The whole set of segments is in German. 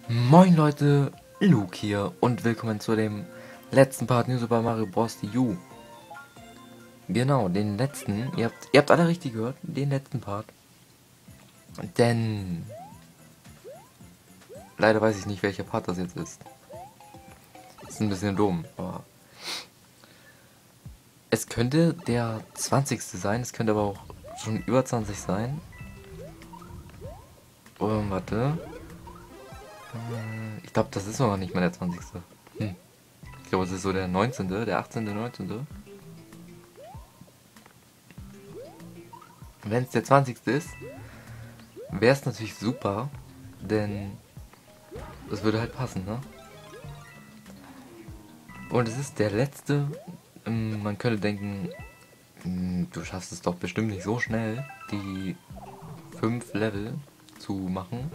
Moin Leute, Luke hier und willkommen zu dem letzten Part New Super Mario Bros. U. Genau, den letzten. Ihr habt alle richtig gehört, den letzten Part. Denn leider weiß ich nicht, welcher Part das jetzt ist. Das ist ein bisschen dumm, aber es könnte der 20. sein, es könnte aber auch schon über 20 sein. Warte. Ich glaube, das ist noch nicht mal der 20. Ich glaube, es ist so der 19., der 18., 19. Wenn es der 20. ist, wäre es natürlich super, denn das würde halt passen, ne? Und es ist der letzte. Man könnte denken, du schaffst es doch bestimmt nicht so schnell, die 5 Level zu machen.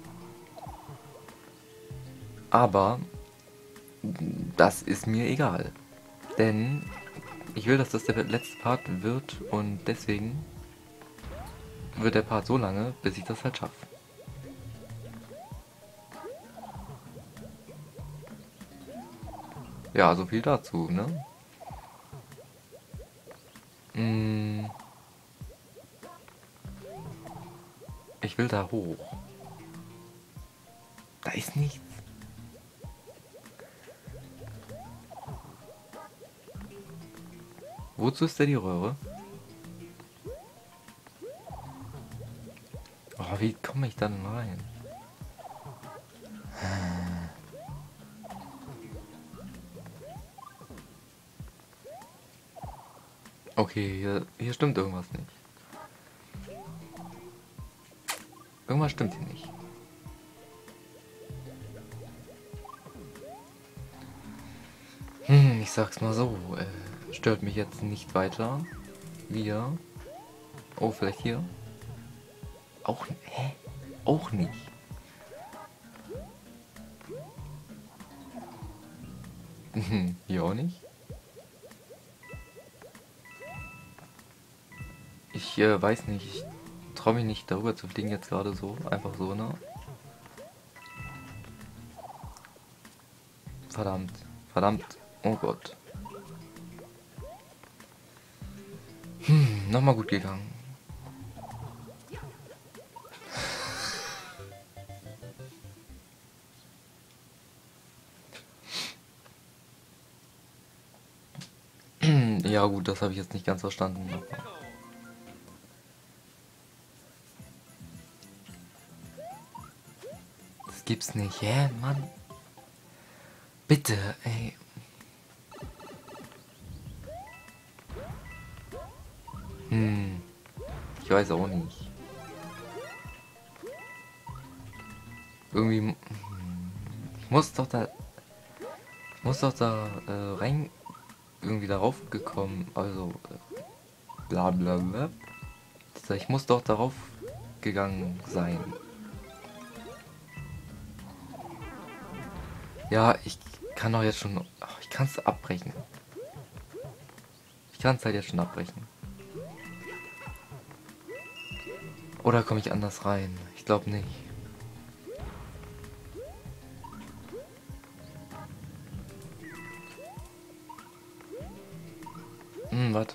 Aber das ist mir egal. Denn ich will, dass das der letzte Part wird und deswegen wird der Part so lange, bis ich das halt schaffe. Ja, so viel dazu, ne? Ich will da hoch. Da ist nichts. Wozu ist da die Röhre? Oh, wie komme ich da denn rein? Okay, hier stimmt irgendwas nicht. Irgendwas stimmt hier nicht. Ich sag's mal so, stört mich jetzt nicht weiter. Wir. Oh, vielleicht hier? Auch, hä? Auch nicht. Hier auch nicht. Ich weiß nicht, ich traue mich nicht darüber zu fliegen jetzt gerade so. Einfach so, ne? Verdammt. Verdammt. Oh Gott. Nochmal gut gegangen. Ja gut, das habe ich jetzt nicht ganz verstanden. Aber das gibt's nicht. Hä, Mann? Bitte, ey. Ich weiß auch nicht. Irgendwie. Ich muss doch da. Ich muss doch da rein. Irgendwie darauf gekommen. Also. Bla bla bla. Ich muss doch darauf gegangen sein. Ja, ich kann doch jetzt schon. Ach, ich kann es abbrechen. Ich kann es halt jetzt schon abbrechen. Oder komme ich anders rein? Ich glaube nicht. Warte.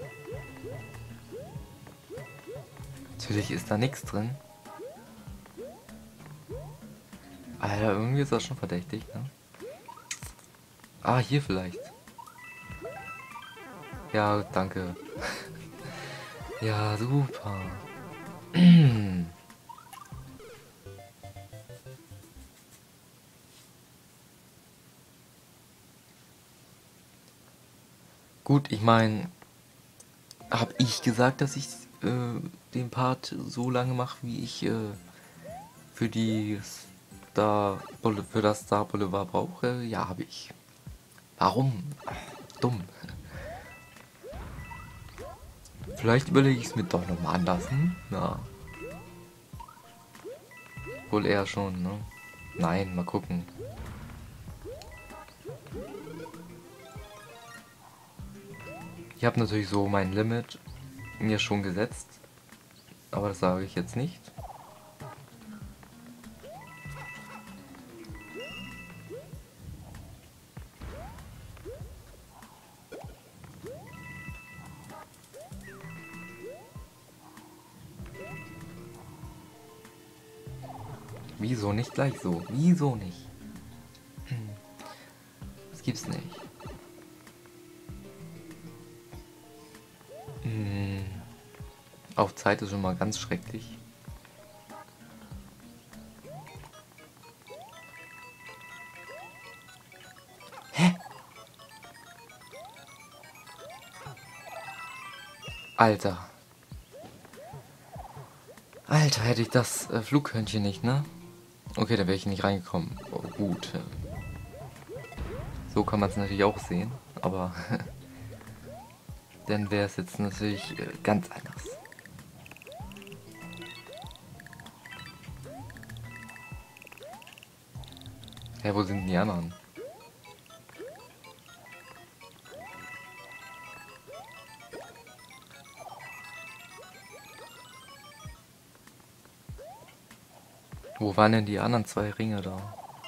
Natürlich ist da nichts drin. Alter, irgendwie ist das schon verdächtig, ne? Ah, hier vielleicht. Ja, danke. Ja, super. Gut, ich meine, habe ich gesagt, dass ich den Part so lange mache, wie ich für die für das Star Boulevard brauche? Ja, habe ich. Warum? Dumm. Vielleicht überlege ich es mir doch nochmal anders. Ja. Wohl eher schon, ne? Nein, mal gucken. Ich habe natürlich so mein Limit mir schon gesetzt. Aber das sage ich jetzt nicht. Wieso nicht gleich so? Wieso nicht? Das gibt's nicht. Auf Zeit ist schon mal ganz schrecklich. Hä? Alter. Alter, hätte ich das Flughörnchen nicht, ne? Okay, da wäre ich nicht reingekommen. Oh, gut. So kann man es natürlich auch sehen, aber dann wäre es jetzt natürlich ganz anders. Hä, wo sind die anderen? Wo waren denn die anderen zwei Ringe da?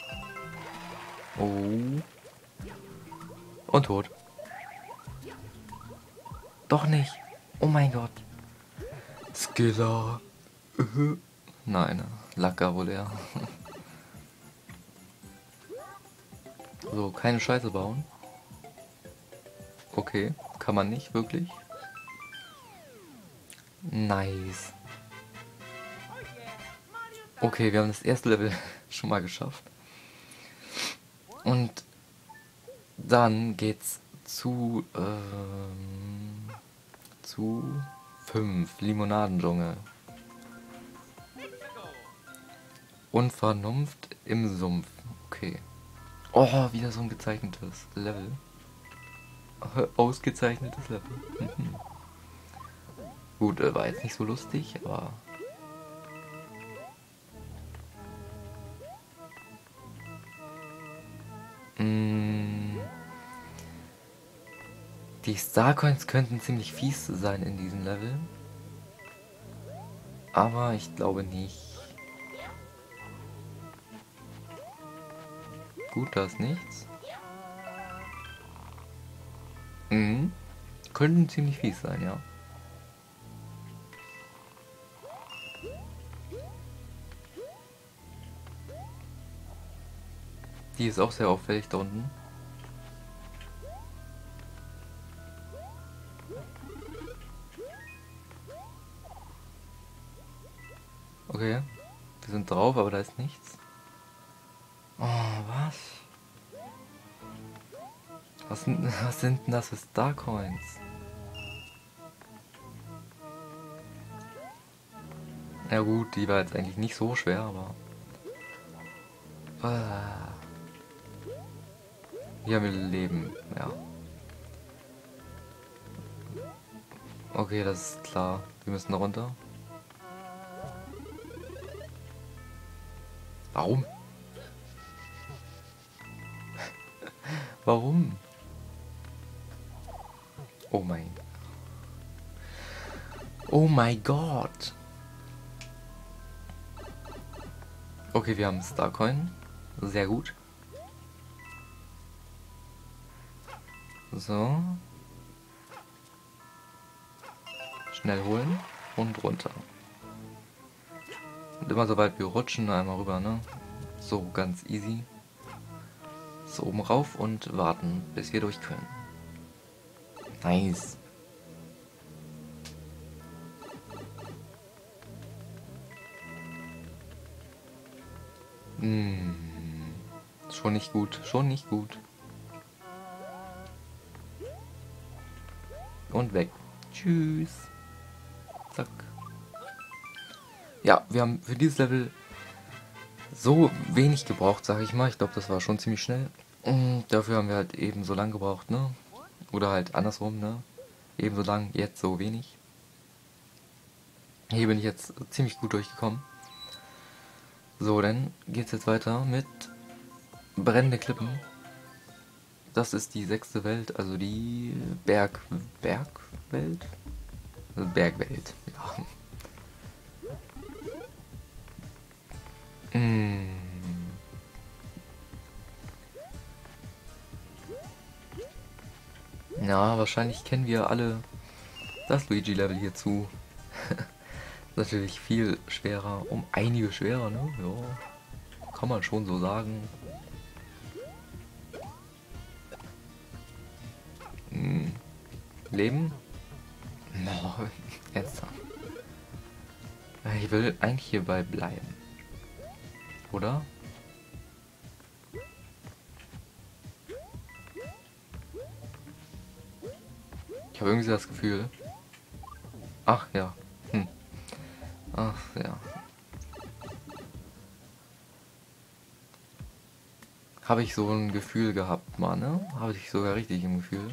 Oh. Und tot. Doch nicht. Oh mein Gott. Skiller. Nein, Lacker wohl eher. So, keine Scheiße bauen. Okay, kann man nicht, wirklich. Nice. Okay, wir haben das erste Level schon mal geschafft. Und dann geht's zu 5 Limonadendschungel. Unvernunft im Sumpf. Okay. Oh, wieder so ein gezeichnetes Level. Ausgezeichnetes Level. Gut, war jetzt nicht so lustig, aber... Die Starcoins könnten ziemlich fies sein in diesem Level. Aber ich glaube nicht. Gut, da ist nichts. Könnten ziemlich fies sein, ja. Die ist auch sehr auffällig da unten. Okay, wir sind drauf, aber da ist nichts. Oh, was? Was sind denn das für Starcoins? Ja gut, die war jetzt eigentlich nicht so schwer, aber... Hier will Leben, ja. Okay, das ist klar. Wir müssen runter. Warum? Warum? Oh mein... Oh mein Gott! Okay, wir haben Starcoin. Sehr gut. So. Schnell holen und runter. Und immer sobald wir rutschen, einmal rüber, ne? So, ganz easy. So, oben rauf und warten, bis wir durch können. Nice. Schon nicht gut, schon nicht gut. Und weg. Tschüss. Zack. Ja, wir haben für dieses Level so wenig gebraucht, sag ich mal. Ich glaube, das war schon ziemlich schnell. Und dafür haben wir halt eben so lang gebraucht, ne? Oder halt andersrum, ne? Ebenso lang, jetzt so wenig. Hier bin ich jetzt ziemlich gut durchgekommen. So, dann geht's jetzt weiter mit brennende Klippen. Das ist die 6. Welt, also die Bergwelt? Also Bergwelt, ja. Ja, wahrscheinlich kennen wir alle das Luigi-Level hierzu. Natürlich viel schwerer, um einige schwerer, ne? Ja. kann man schon so sagen. Leben? No, ernsthaft. Ich will eigentlich hierbei bleiben. Oder? Ich habe irgendwie das Gefühl. Ach ja. Ach ja. Habe ich so ein Gefühl gehabt, Mann, ne? Habe ich sogar richtig im Gefühl.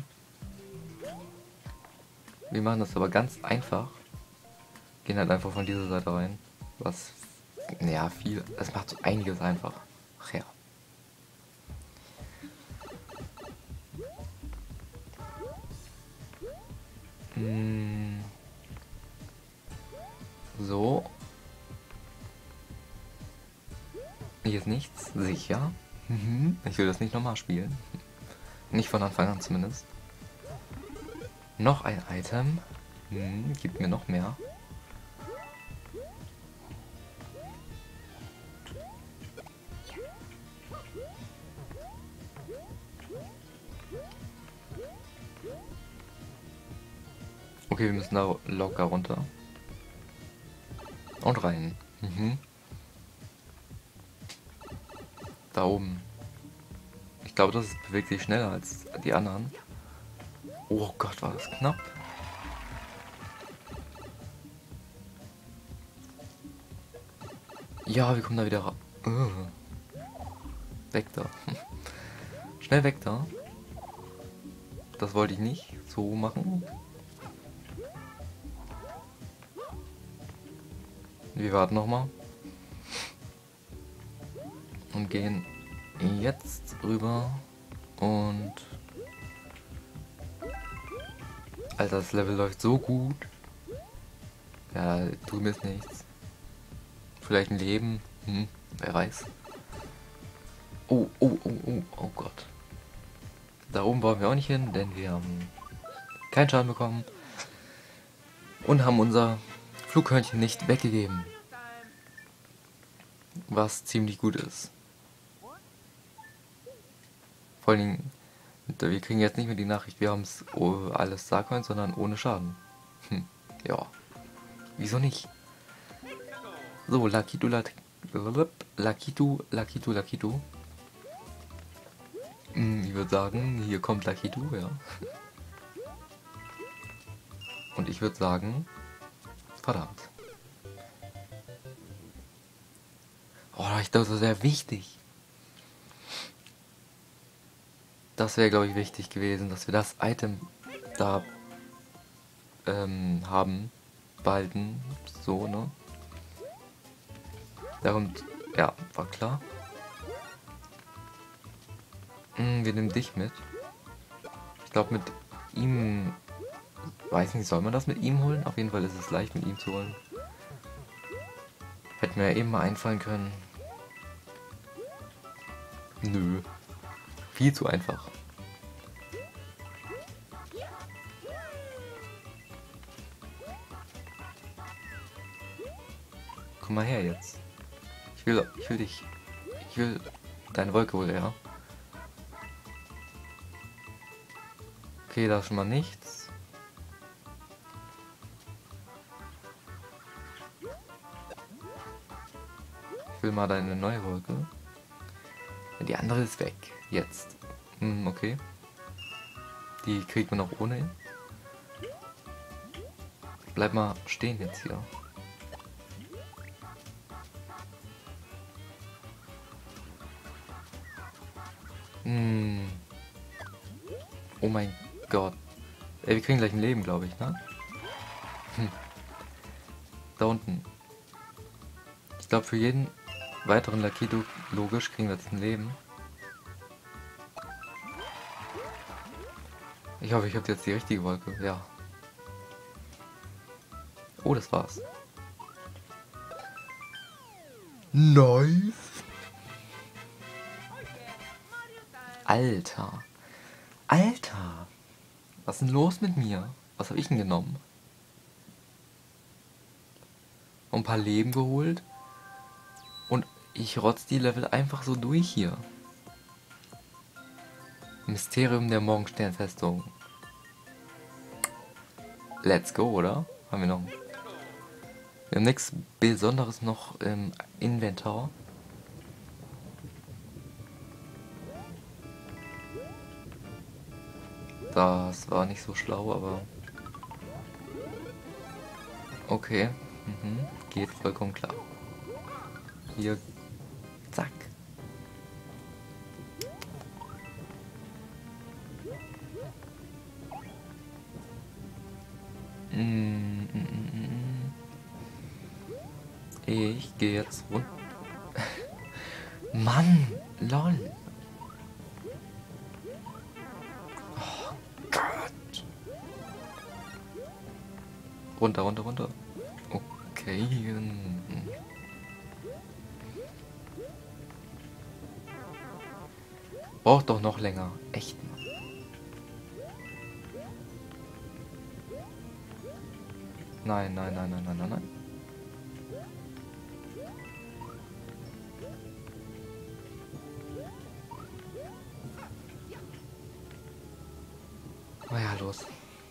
Wir machen das aber ganz einfach. Gehen halt einfach von dieser Seite rein. Was, ja, viel. Es macht so einiges einfach. Ach ja. So. Hier ist nichts. Sicher. Ich will das nicht nochmal spielen. Nicht von Anfang an zumindest. Noch ein Item. Gibt mir noch mehr. Okay, wir müssen da locker runter. Und rein. Da oben. Ich glaube, das bewegt sich schneller als die anderen. Oh Gott, war das knapp. Ja, wir kommen da wieder raus. Weg da. Schnell weg da. Das wollte ich nicht so machen. Wir warten nochmal. Und gehen jetzt rüber. Und... Alter, das Level läuft so gut. Ja, tut mir jetzt nichts. Vielleicht ein Leben. Wer weiß. Oh Gott. Da oben wollen wir auch nicht hin, denn wir haben keinen Schaden bekommen. Und haben unser Flughörnchen nicht weggegeben. Was ziemlich gut ist. Vor allen Dingen, wir kriegen jetzt nicht mehr die Nachricht, wir haben es alles Starcoins, sondern ohne Schaden. Ja. Wieso nicht? So, Lakitu. Ich würde sagen, hier kommt Lakitu, ja. Und ich würde sagen, verdammt. Oh, ich glaube, das wäre wichtig. Das wäre, glaube ich, wichtig gewesen, dass wir das Item da haben, behalten, so, ne? Und ja, war klar. Wir nehmen dich mit. Ich glaube, mit ihm, weiß nicht, soll man das mit ihm holen? Auf jeden Fall ist es leicht, mit ihm zu holen. Hätten wir ja eben mal einfallen können. Nö. Viel zu einfach. Komm mal her jetzt. Ich will dich. Ich will deine Wolke wohl, ja. Okay, da ist schon mal nichts. Ich will mal deine neue Wolke. Die andere ist weg. Jetzt. Okay. Die kriegt man auch ohne hin. Bleib mal stehen jetzt hier. Oh mein Gott. Ey, wir kriegen gleich ein Leben, glaube ich, ne? Da unten. Ich glaube, für jeden weiteren Lakitu, logisch, kriegen wir jetzt ein Leben. Ich hoffe, ich habe jetzt die richtige Wolke. Ja. Oh, das war's. Nice. Alter. Alter. Was ist denn los mit mir? Was habe ich denn genommen? Und ein paar Leben geholt. Und Ich rotz die Level einfach so durch hier. Mysterium der Morgensternfestung. Let's go, oder? Haben wir noch. Wir haben nichts Besonderes noch im Inventar. Das war nicht so schlau, aber... Okay. Geht vollkommen klar. Hier. Zack. Ich gehe jetzt runter. Mann, lol. Oh Gott. Runter, runter, runter. Okay. Braucht doch noch länger. Echt mal. Nein, nein, nein, nein, nein, nein, nein. Na ja, los.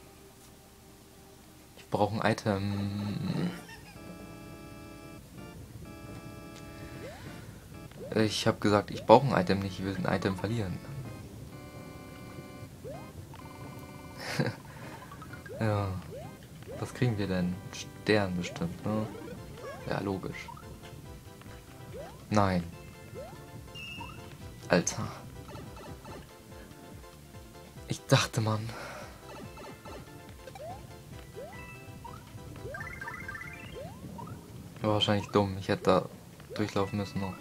Ich brauche ein Item. Ich habe gesagt, ich brauche ein Item nicht. Ich will ein Item verlieren. Ja. Was kriegen wir denn? Stern bestimmt, ne? Ja, logisch. Nein. Alter. Ich dachte, Mann. War wahrscheinlich dumm. Ich hätte da durchlaufen müssen noch.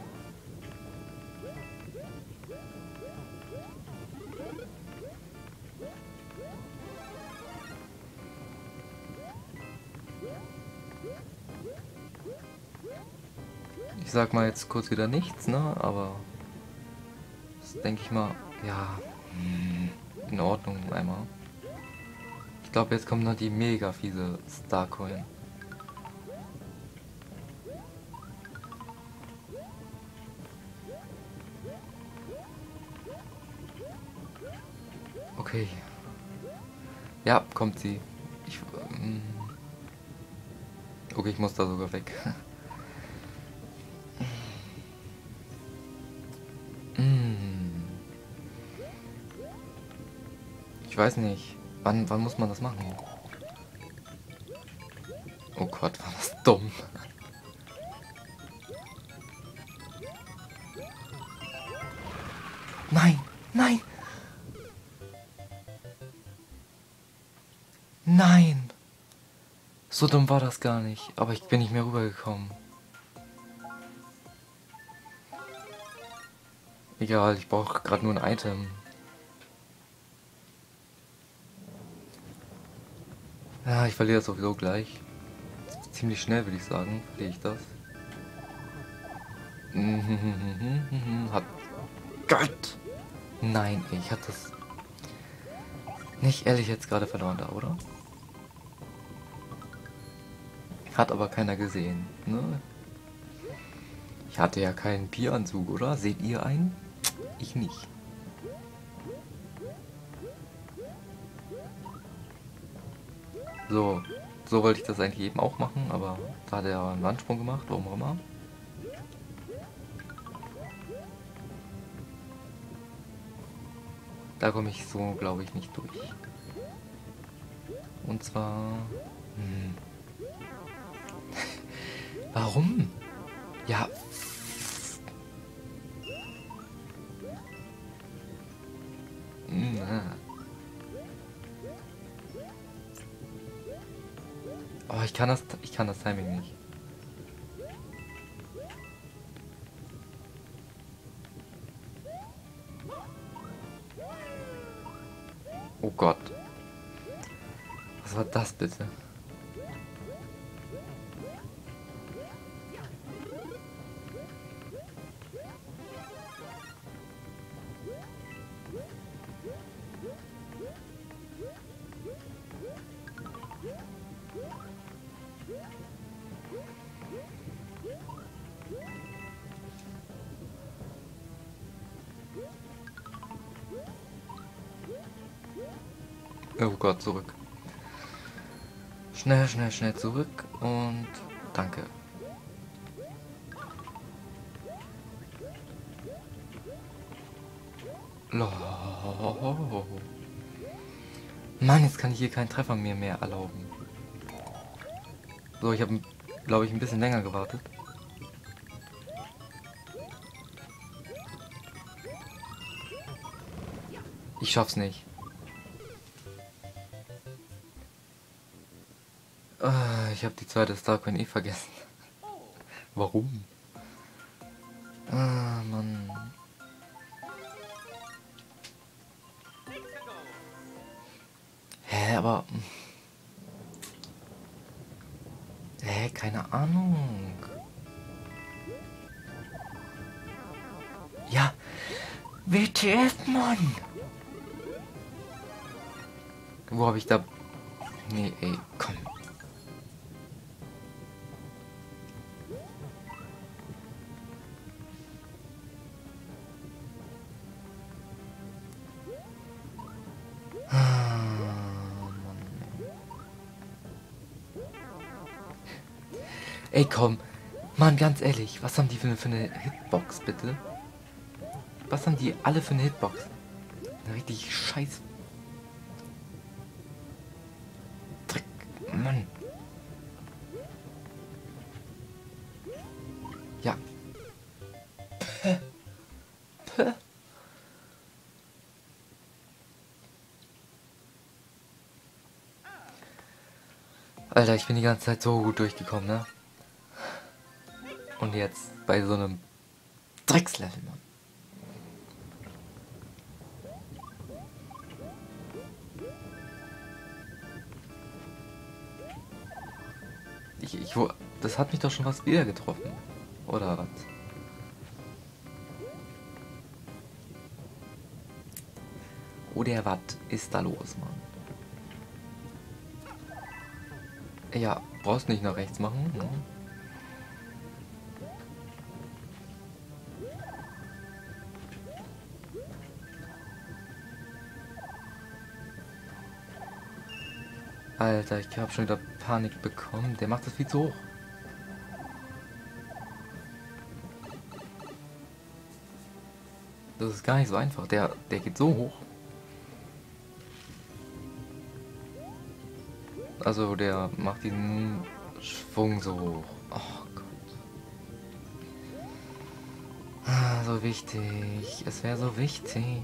Ich sag mal jetzt kurz wieder nichts, ne? Aber das denke ich mal, ja, in Ordnung einmal. Ich glaube, jetzt kommt noch die mega fiese Starcoin. Okay. Ja, kommt sie. Okay, ich muss da sogar weg. Ich weiß nicht. Wann muss man das machen? Oh Gott, war das dumm. Nein, nein. Nein. So dumm war das gar nicht. Aber ich bin nicht mehr rübergekommen. Egal, ich brauche gerade nur ein Item. Ja, ich verliere das sowieso gleich. Ziemlich schnell, würde ich sagen, verliere ich das. Hat... Gott! Nein, ich hatte das... Nicht ehrlich jetzt gerade verloren da, oder? Hat aber keiner gesehen, ne? Ich hatte ja keinen Bieranzug, oder? Seht ihr einen? Ich nicht. So, so wollte ich das eigentlich eben auch machen, aber da hat er einen Wandsprung gemacht, warum auch immer. Da komme ich so, glaube ich, nicht durch. Und zwar... Warum? Ja. Oh, ich kann das Timing nicht. Oh Gott. Was war das bitte? Oh Gott, zurück. Schnell, schnell, schnell zurück und danke. Mann, jetzt kann ich hier keinen Treffer mehr erlauben. So, ich habe, glaube ich, ein bisschen länger gewartet. Ich schaff's nicht. Ich habe die zweite Star Coin eh vergessen. Warum? Ah, Mann. Hä, aber... Hä, keine Ahnung. Ja, WTF, Mann. Wo habe ich da... Nee, ey, komm. Ey, komm. Mann, ganz ehrlich, was haben die für eine Hitbox, bitte? Was haben die alle für eine Hitbox? Eine richtig scheiß... Dreck, Mann. Ja. Päh. Päh. Alter, ich bin die ganze Zeit so gut durchgekommen, ne? Und jetzt bei so einem Dreckslevel, Mann. Das hat mich doch schon fast wieder getroffen. Oder was? Oder was ist da los, Mann? Ja, brauchst nicht nach rechts machen, ne? Alter, ich habe schon wieder Panik bekommen. Der macht das viel zu hoch. Das ist gar nicht so einfach. Der geht so hoch. Also der macht diesen Schwung so hoch. Oh Gott. Ah, so wichtig. Es wäre so wichtig.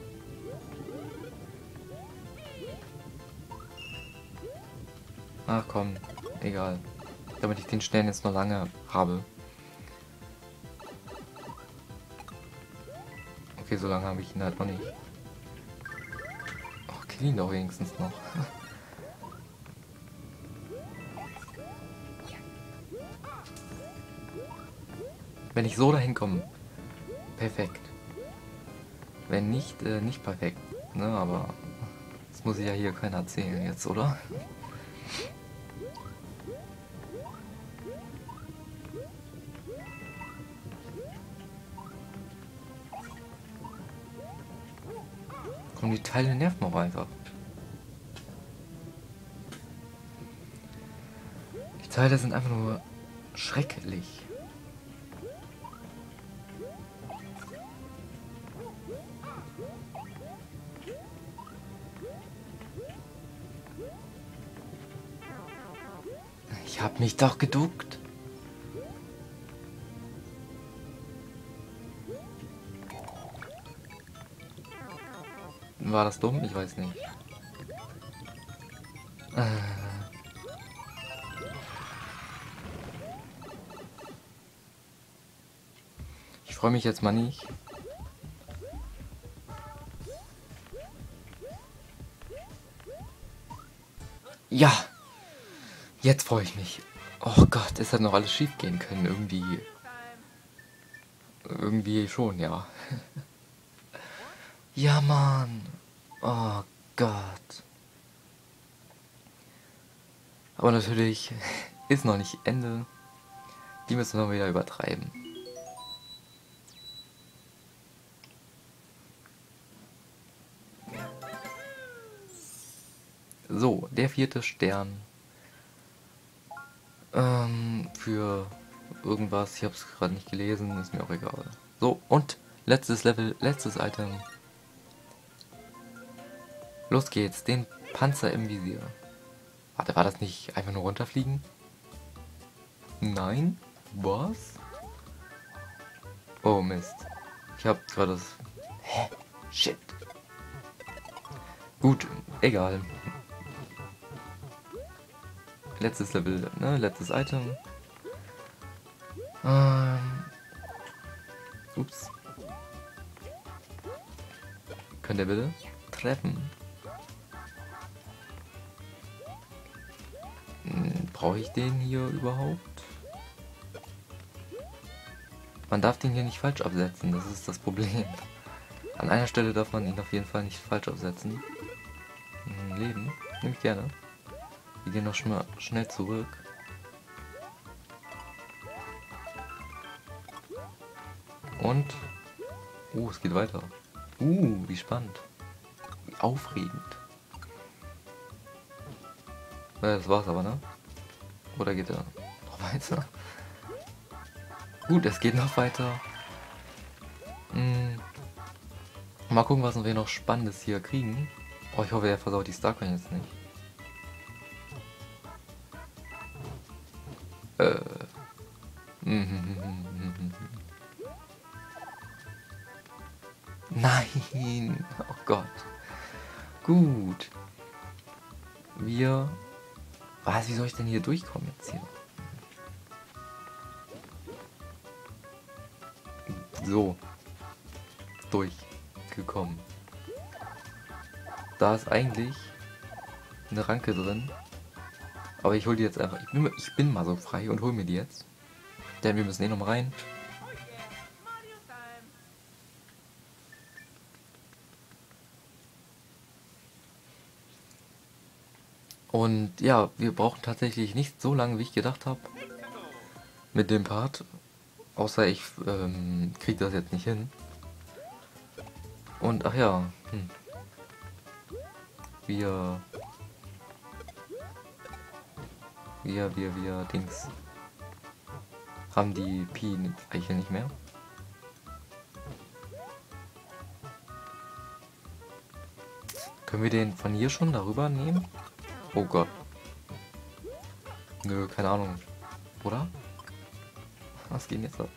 Ach komm, egal. Damit ich den Stern jetzt noch lange habe. Okay, so lange habe ich ihn halt noch nicht. Oh, kill ihn doch wenigstens noch. Wenn ich so dahin komme, perfekt. Wenn nicht, nicht perfekt. Ne, aber das muss ich ja hier keiner erzählen jetzt, oder? Komm, die Teile nerven auch einfach. Die Teile sind einfach nur schrecklich. Ich hab mich doch geduckt. War das dumm? Ich weiß nicht. Ich freue mich jetzt mal nicht. Ja! Jetzt freue ich mich. Oh Gott, es hat noch alles schief gehen können. Irgendwie schon, ja. Ja, Mann. Oh Gott. Aber natürlich ist noch nicht Ende. Die müssen wir wieder übertreiben. So, der 4. Stern. Für irgendwas, ich habe es gerade nicht gelesen, ist mir auch egal. So, und letztes Level, letztes Item. Los geht's, den Panzer im Visier. Warte, war das nicht einfach nur runterfliegen? Nein? Was? Oh Mist. Ich hab gerade das... Hä? Shit. Gut, egal. Letztes Level, ne? Letztes Item. Ups. Könnt ihr bitte treffen? Brauche ich den hier überhaupt? Man darf den hier nicht falsch absetzen, das ist das Problem. An einer Stelle darf man ihn auf jeden Fall nicht falsch absetzen. Leben, nehme ich gerne. Wir gehen noch schnell zurück. Und... es geht weiter. Wie spannend. Wie aufregend. Das war's aber, ne? Oder geht er noch weiter? Gut, es geht noch weiter. Mal gucken, was wir noch Spannendes hier kriegen. Oh, ich hoffe, er versaut die Starcoin jetzt nicht. Nein! Oh Gott. Gut. Wie soll ich denn hier durchkommen jetzt hier? So. Durchgekommen. Da ist eigentlich eine Ranke drin. Aber ich hol die jetzt einfach. Ich bin mal so frei und hol mir die jetzt. Denn wir müssen noch mal rein. Und ja, wir brauchen tatsächlich nicht so lange, wie ich gedacht habe. Mit dem Part. Außer ich kriege das jetzt nicht hin. Und ach ja. Wir Dings haben die Pi-Eiche nicht mehr. Können wir den von hier schon darüber nehmen? Oh Gott. Nö, keine Ahnung. Oder? Was geht jetzt ab?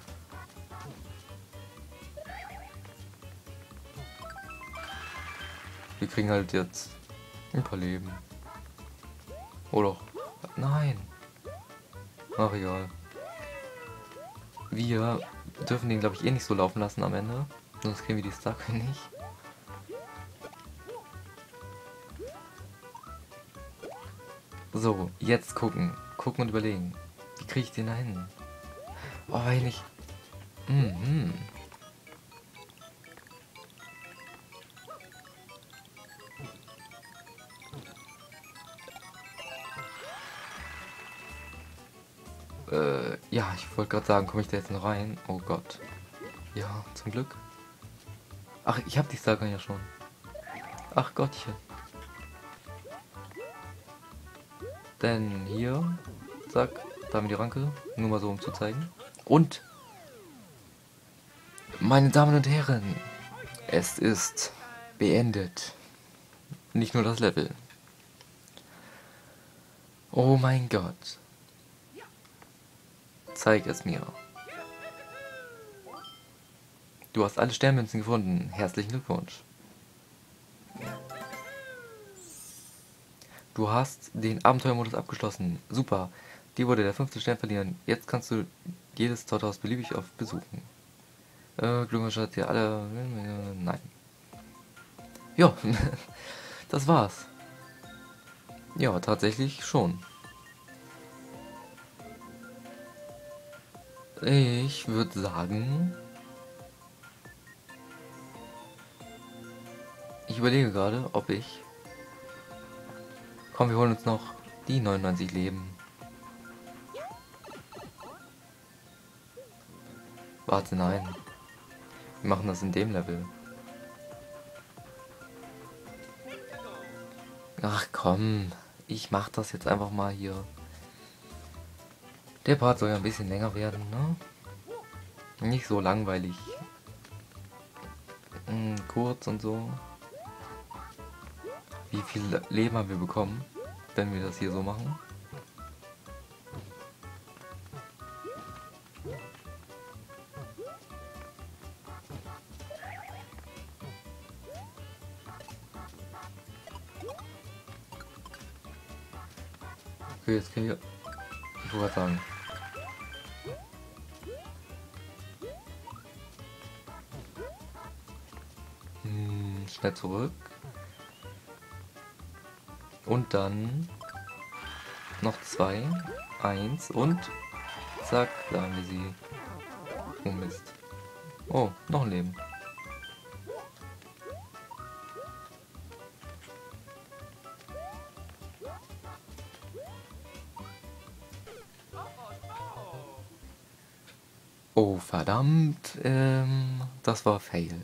Wir kriegen halt jetzt ein paar Leben. Oder? Nein. Ach egal. Wir dürfen den, glaube ich, eh nicht so laufen lassen am Ende. Sonst kriegen wir die Starcoin nicht. So, jetzt gucken. Gucken und überlegen. Wie kriege ich den da hin? Oh, weil nicht. Ja, ich wollte gerade sagen, komme ich da jetzt noch rein? Oh Gott. Ja, zum Glück. Ach, ich habe die Starcoin ja schon. Ach Gottchen. Denn hier, zack, da haben wir die Ranke. Nur mal so, um zu zeigen. Und, meine Damen und Herren, es ist beendet. Nicht nur das Level. Oh mein Gott. Zeig es mir. Du hast alle Sternmünzen gefunden. Herzlichen Glückwunsch. Du hast den Abenteuermodus abgeschlossen. Super. Dir wurde der 5. Stern verliehen. Jetzt kannst du jedes Torthaus beliebig oft besuchen. Glückwunsch hat dir alle... Nein. Ja, das war's. Ja, tatsächlich schon. Ich würde sagen... Ich überlege gerade, ob ich... Komm, wir holen uns noch die 99 Leben. Warte, nein. Wir machen das in dem Level. Ach komm, ich mach das jetzt einfach mal hier. Der Part soll ja ein bisschen länger werden, ne? Nicht so langweilig. Kurz und so. Wie viel Leben haben wir bekommen, wenn wir das hier so machen? Okay, jetzt können wir... Ich wollte sagen... Schnell zurück. Und dann... Noch 2. 1 und... Zack, da haben wir sie. Oh Mist. Oh, noch ein Leben. Oh, verdammt. Das war Fail.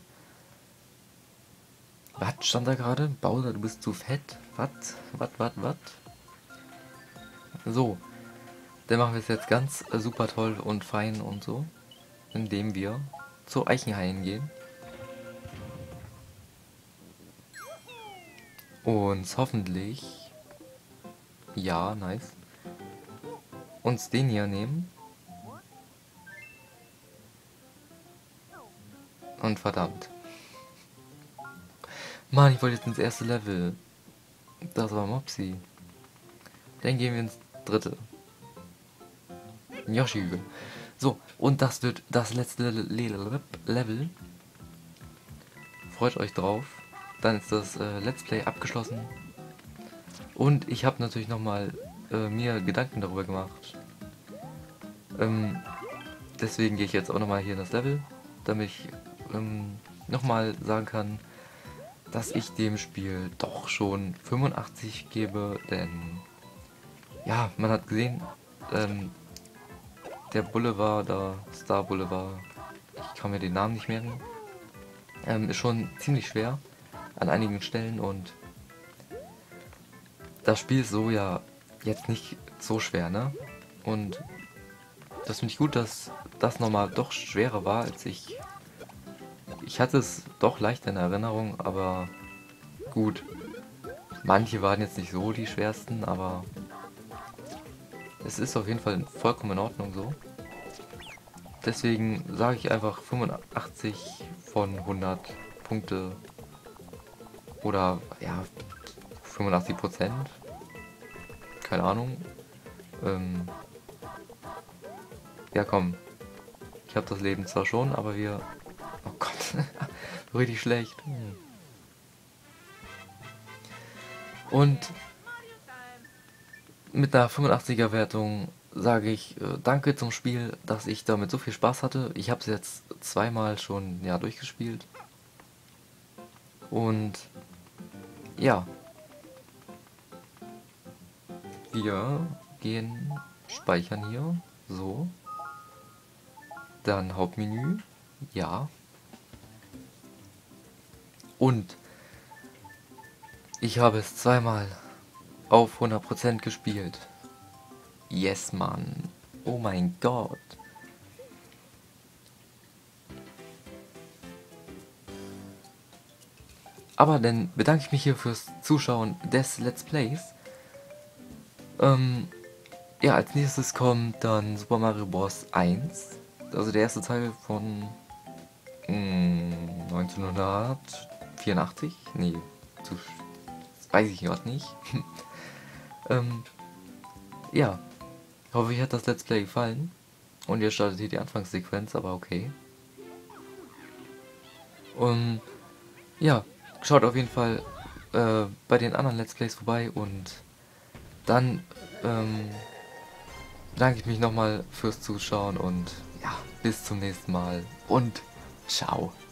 Was stand da gerade? Bowser, du bist zu fett. Was? So. Dann machen wir es jetzt ganz super toll und fein und so. Indem wir zu Eichenhain gehen. Uns hoffentlich... Ja, nice. Uns den hier nehmen. Und verdammt. Mann, ich wollte jetzt ins erste Level. Das war Mopsy. Dann gehen wir ins dritte. Yoshi-Hügel. So, und das wird das letzte Level. Freut euch drauf. Dann ist das Let's Play abgeschlossen. Und ich habe natürlich nochmal mir Gedanken darüber gemacht. Deswegen gehe ich jetzt auch nochmal hier in das Level, damit ich nochmal sagen kann, dass ich dem Spiel doch schon 85 gebe, denn ja, man hat gesehen, der Boulevard, da Star Boulevard, ich kann mir den Namen nicht merken, ist schon ziemlich schwer an einigen Stellen und das Spiel ist so ja jetzt nicht so schwer, ne? Und das finde ich gut, dass das nochmal doch schwerer war, als ich hatte es doch leicht in Erinnerung, aber gut. Manche waren jetzt nicht so die schwersten, aber es ist auf jeden Fall vollkommen in Ordnung so. Deswegen sage ich einfach 85 von 100 Punkte oder ja 85%. Keine Ahnung. Ja komm, ich habe das Leben zwar schon, aber wir... Oh Gott, richtig schlecht. Und mit einer 85er Wertung sage ich danke zum Spiel, dass ich damit so viel Spaß hatte. Ich habe es jetzt zweimal schon ja durchgespielt. Und ja, wir gehen speichern hier, so. Dann Hauptmenü, ja. Und ich habe es zweimal auf 100% gespielt. Yes, Mann. Oh mein Gott. Aber dann bedanke ich mich hier fürs Zuschauen des Let's Plays. Ja, als nächstes kommt dann Super Mario Bros. 1. Also der erste Teil von 1984. Nee, das weiß ich gerade nicht. Ja, hoffe, euch hat das Let's Play gefallen. Und ihr startet hier die Anfangssequenz, aber okay. Und ja, schaut auf jeden Fall bei den anderen Let's Plays vorbei und dann bedanke ich mich nochmal fürs Zuschauen und ja, bis zum nächsten Mal und ciao.